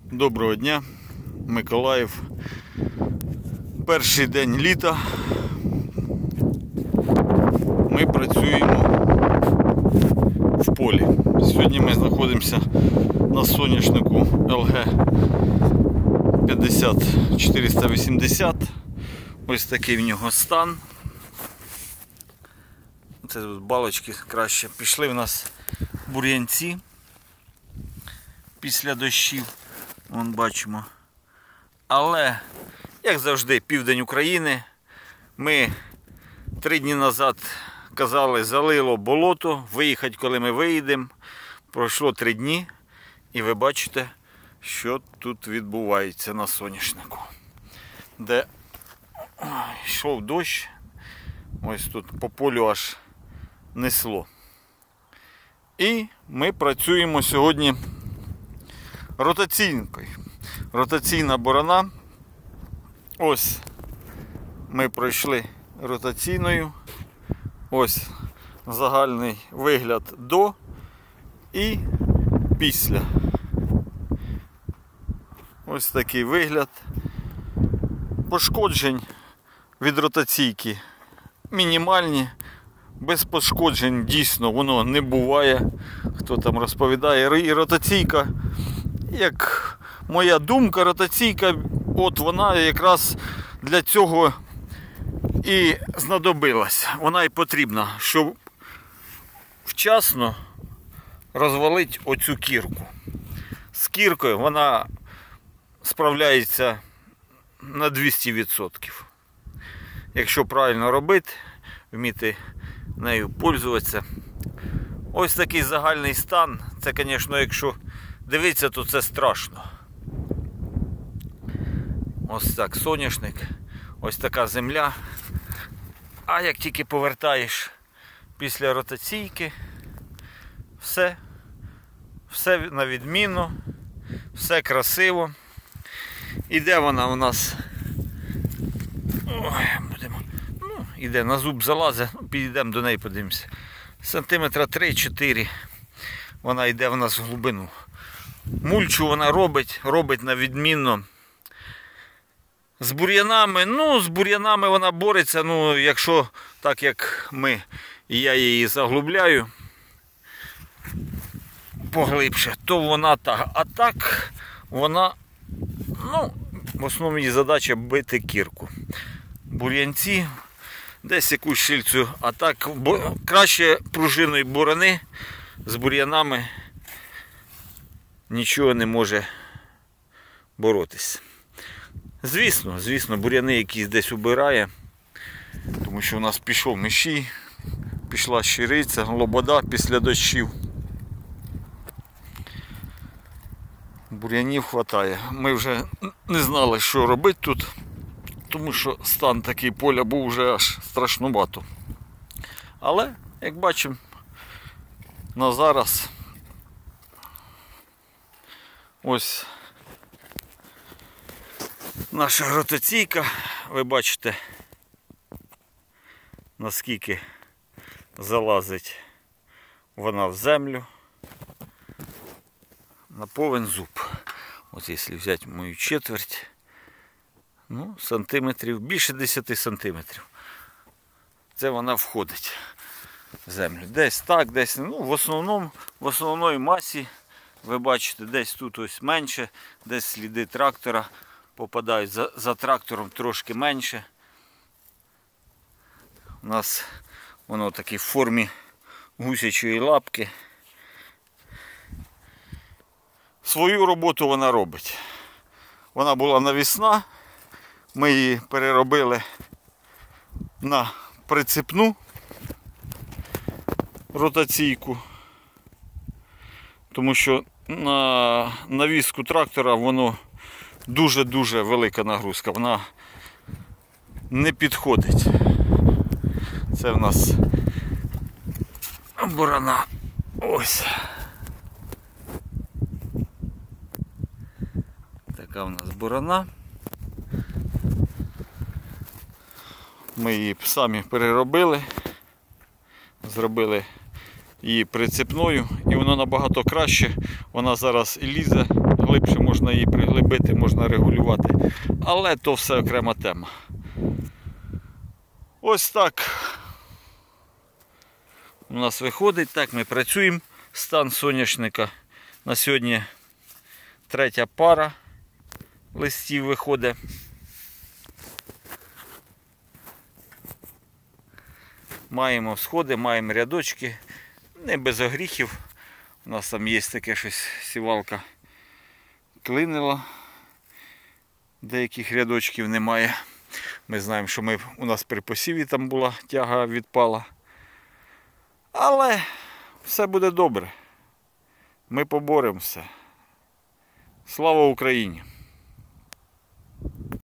Доброго дня, Миколаїв. Перший день літа. Ми працюємо в полі. Сьогодні ми знаходимося на соняшнику LG 50480. Ось такий в нього стан. Це тут балочки краще. Пішли в нас бур'янці після дощів. Вон бачимо. Але, як завжди, південь України. Ми 3 дні назад казали, залило болото, виїхати, коли ми виїдемо. Пройшло 3 дні. І ви бачите, що тут відбувається на соняшнику. Де йшов дощ, ось тут по полю аж несло. І ми працюємо сьогодні ротаційною. Ротаційна борона. Ось ми пройшли ротаційною. Ось загальний вигляд до і після. Ось такий вигляд. Пошкоджень від ротаційки мінімальні. Без пошкоджень дійсно воно не буває. Хто там розповідає. І ротаційка, як моя думка, ротаційка, от вона якраз для цього і знадобилась. Вона і потрібна, щоб вчасно розвалити оцю кірку. З кіркою вона справляється на 200%. Якщо правильно робити, вміти нею пользуватися. Ось такий загальний стан. Це, звісно, якщо дивитися, то це страшно. Ось так соняшник, ось така земля. А як тільки повертаєш після ротаційки, все на відмінно, все красиво. Іде вона у нас, іде на зуб залазить, підійдемо до неї, подивимося. Сантиметра 3-4 вона йде в нас в глибину. Мульчу вона робить на відмінно. З бур'янами, з бур'янами вона бореться, якщо так як ми, і я її заглубляю поглибше, то вона так. А так вона, в основному її задача бити кірку. Бур'янці, десь якусь шильцю, а так краще пружиною борони з бур'янами нічого не може боротись. Звісно, бур'яни якісь десь убирає, тому що у нас пішов мишій, пішла щириця, лобода після дощів. Бур'янів вистачає. Ми вже не знали, що робити тут, тому що стан такий поля був вже аж страшнувато. Але, як бачимо, на зараз ось наша ротаційка, ви бачите, наскільки залазить вона в землю на повен зуб. Ось якщо взяти мою четверть, сантиметрів, більше 10 сантиметрів. Це вона входить в землю. Десь так, десь, в основній масі, ви бачите, десь тут ось менше, десь сліди трактора попадають за трактором трошки менше. У нас воно таке в формі гусячої лапки. Свою роботу вона робить. Вона була навісна, ми її переробили на прицепну ротаційку, тому що на навіску трактора воно дуже-дуже велика нагрузка, вона не підходить. Це в нас борона. Ось. Така в нас борона. Ми її самі переробили, зробили її прицепною, і вона набагато краще. Вона зараз і лізе, глибше можна її приглибити, можна регулювати. Але то все окрема тема. Ось так у нас виходить, так ми працюємо. Стан соняшника на сьогодні 3-я пара листів виходить. Маємо всходи, маємо рядочки, не без огріхів. У нас там є таке щось, сівалка клинила, деяких рядочків немає. Ми знаємо, що у нас при посіві там була тяга, відпала. Але все буде добре. Ми поборемося. Слава Україні!